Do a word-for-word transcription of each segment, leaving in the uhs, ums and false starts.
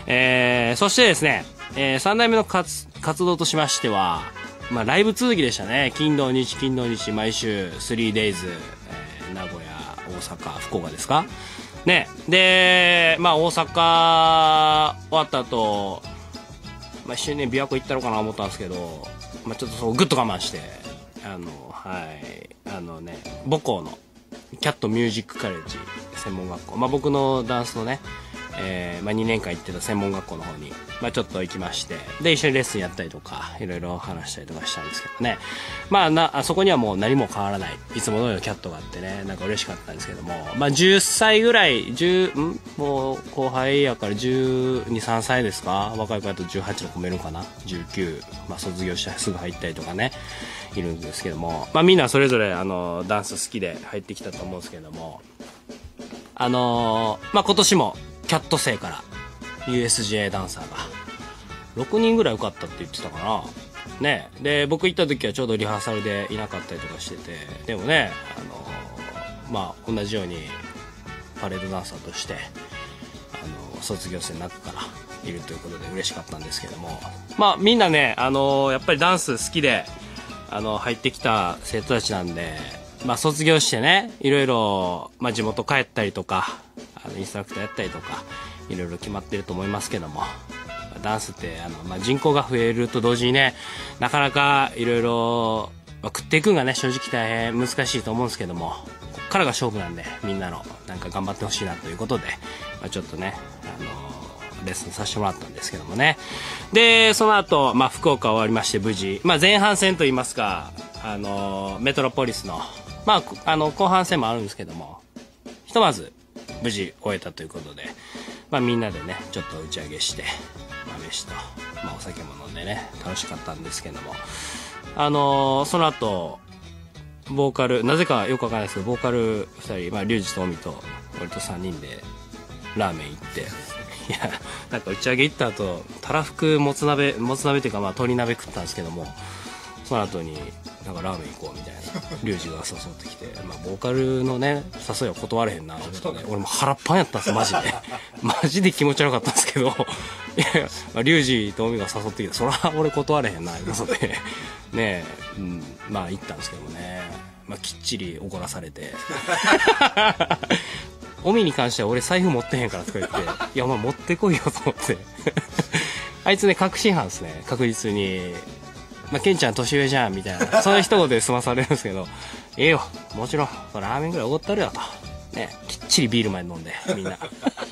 えー、そしてですね、えー、さんだいめの活活動としましては、まあ、ライブ続きでしたね。金土日金土日毎週 スリーデイズ、えー、名古屋大阪福岡ですかね。でまあ大阪終わった後、まあ、一緒にね琵琶湖行ったのかな思ったんですけど、まあ、ちょっとそうグッと我慢してあのはいあのね母校のキャットミュージックカレッジ専門学校、まあ、僕のダンスのね、えーまあ、にねんかん行ってた専門学校の方に、まあ、ちょっと行きまして、で一緒にレッスンやったりとかいろいろ話したりとかしたんですけどね、まあなそこにはもう何も変わらないいつも通りのキャットがあってね、なんか嬉しかったんですけども、まあ、じゅっさいぐらいじゅうんもう後輩やからじゅうに、さんさいですか、若い子だとじゅうはちの子もいるかな、じゅうきゅう、まあ、卒業してすぐ入ったりとかねいるんですけども、まあ、みんなそれぞれあのダンス好きで入ってきたと思うんですけども、あのー、まあ今年もキャット生から ユーエスジェー ダンサーがろくにんぐらい受かったって言ってたかなね。で僕行った時はちょうどリハーサルでいなかったりとかしてて、でもね、あのー、まあ同じようにパレードダンサーとして、あのー、卒業生の中からいるということで嬉しかったんですけども、まあみんなね、あのー、やっぱりダンス好きであの入ってきた生徒たちなんで、まあ、卒業してねいろいろ、まあ、地元帰ったりとかあのインストラクターやったりとかいろいろ決まってると思いますけども、ダンスってあの、まあ、人口が増えると同時にねなかなかいろいろ食っていくんがね正直大変難しいと思うんですけども、こっからが勝負なんでみんなのなんか頑張ってほしいなということで、まあ、ちょっとねあのレッスンさせてもらったんですけどもね。でその後、まあ福岡終わりまして無事、まあ、前半戦といいますかあのメトロポリスのまああの後半戦もあるんですけども、ひとまず無事終えたということで、まあみんなでねちょっと打ち上げして、まあ、飯と、まあ、お酒も飲んでね楽しかったんですけども、あのその後ボーカルなぜかよくわかんないですけどボーカルふたり、まあ、リュウジとオミと俺とさんにんでラーメン行って、いやなんか打ち上げ行った後たらふくもつ鍋もつ鍋っていうかまあ鶏鍋食ったんですけども、その後になんかラーメン行こうみたいなリュウジが誘ってきて、まあ、ボーカルのね誘いは断れへんなと思って、ね、俺も腹っパンやったんですマジでマジで気持ち悪かったんですけど、いや、まあ、リュウジとオミが誘ってきてそら俺断れへんなということでねえ、うん、まあ行ったんですけどもね、まあ、きっちり怒らされてオミに関しては俺財布持ってへんからとか言って「いやお前持ってこいよ」と思ってあいつね確信犯ですね確実に。まあ、ケンちゃん年上じゃんみたいなそういう一言で済まされるんですけど「ええよもちろんラーメンぐらいおごったるよ」と、ね、きっちりビールまで飲んでみんな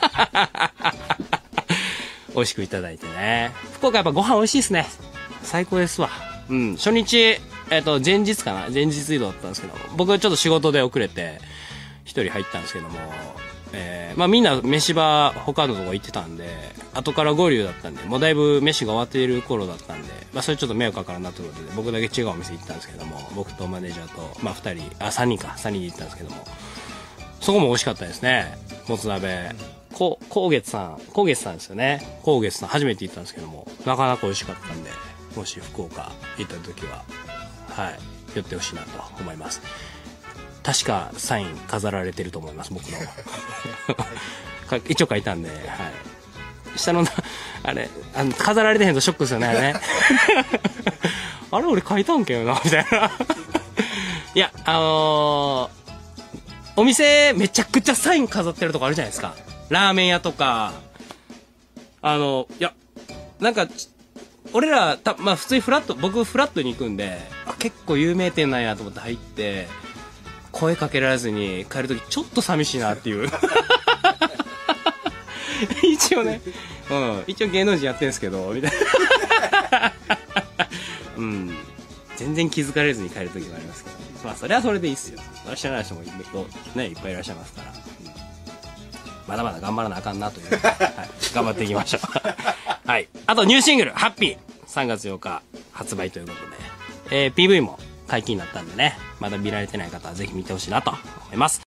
美味しくいただいてね。福岡やっぱご飯美味しいですね、最高ですわ。うん、初日、えー、と前日かな前日移動だったんですけど、僕はちょっと仕事で遅れて一人入ったんですけども、えーまあ、みんな飯場他のとこ行ってたんで後から合流だったんで、もうだいぶ飯が終わっている頃だったんで、まあ、それちょっと迷惑かからんなということで僕だけ違うお店行ったんですけども、僕とマネージャーと、まあ、ふたりあさんにんかさんにんで行ったんですけども、そこも美味しかったですね。もつ鍋こ光月さん光月さんですよね。光月さん初めて行ったんですけどもなかなか美味しかったんで、もし福岡行った時ははい寄ってほしいなと思います。確かサイン飾られてると思います僕の一応書いたんで、はい、下のあれあの飾られてへんとショックですよねあれねあれ俺書いたんけどなみたいないやあのー、お店めちゃくちゃサイン飾ってるとこあるじゃないですか、ラーメン屋とか。あのいやなんか俺らた、まあ、普通にフラット僕フラットに行くんであ結構有名店なんやと思って入って声かけられずに帰るときちょっと寂しいなっていう一応ね、うん、一応芸能人やってるんですけどみたいなうん、全然気づかれずに帰るときもありますけど、まあそれはそれでいいっすよ。それは知らない人も、ね、いっぱいいらっしゃいますから、うん、まだまだ頑張らなあかんなという、はい、頑張っていきましょうはい。あとニューシングルハッピーさんがつようか発売ということで、えー、ピーブイ も解禁になったんでね、まだ見られてない方はぜひ見てほしいなと思います。